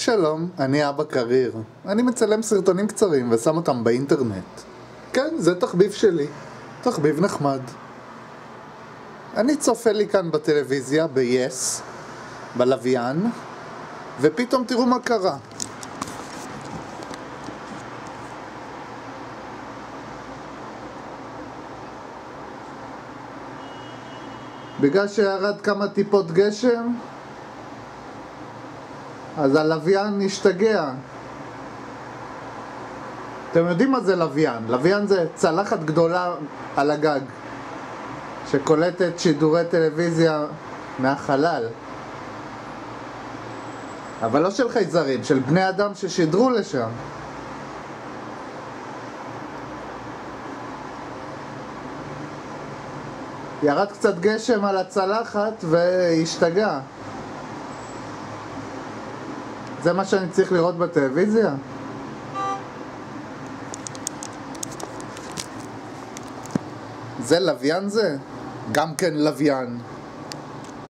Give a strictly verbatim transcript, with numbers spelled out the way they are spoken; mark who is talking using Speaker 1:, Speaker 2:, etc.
Speaker 1: שלום, אני אבא קריר. אני מצלם סרטונים קצרים ושם אותם באינטרנט. כן, זה תחביב שלי. תחביב נחמד. אני צופה לי כאן בטלוויזיה, ב-yes, בלוויין, ופתאום תראו מה קרה. בגלל שירד כמה טיפות גשם, אז הלוויין נשתגע. אתם יודעים מה זה לוויין? לוויין זה צלחת גדולה על הגג שקולטת שידורי טלוויזיה מהחלל, אבל לא של חייזרים, של בני אדם ששידרו לשם. ירד קצת גשם על הצלחת והשתגע. זה מה שאני צריך לראות בטלוויזיה? זה לוויין זה? גם כן לוויין.